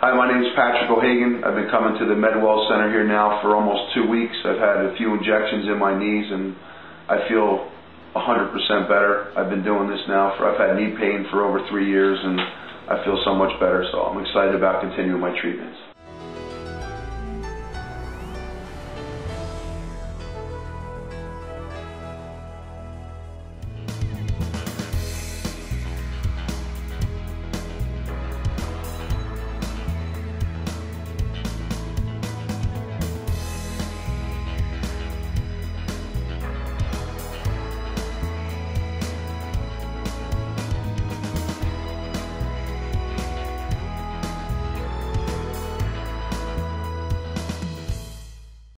Hi, my name is Patrick O'Hagan. I've been coming to the MedWell Center here now for almost 2 weeks. I've had a few injections in my knees and I feel 100% better. I've been doing this now I've had knee pain for over 3 years and I feel so much better, so I'm excited about continuing my treatments.